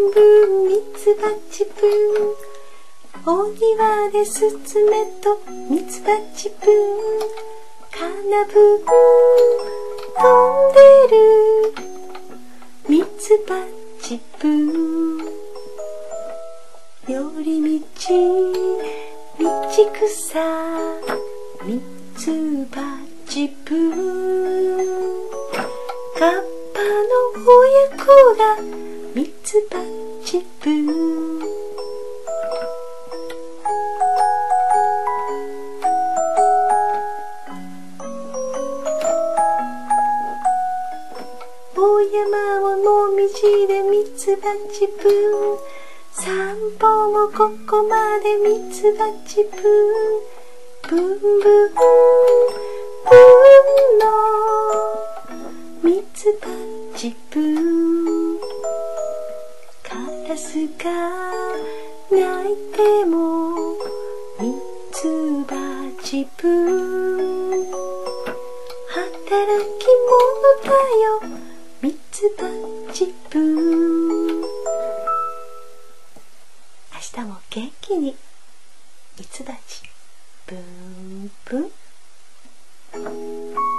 ンブンミツバチブン、お庭でスズメとミツバチブン、カナブン飛んでるミツバチブン、寄り道道草ミツバチブン、カッパの親子がミツバチブン、お山をもみじでミツバチブン、散歩もここまでミツバチブン、ブンブンブンのミツバチブン、カラスが鳴いてもミツバチブン、働き者だよミツバチブン、明日も元気にミツバチブンブン。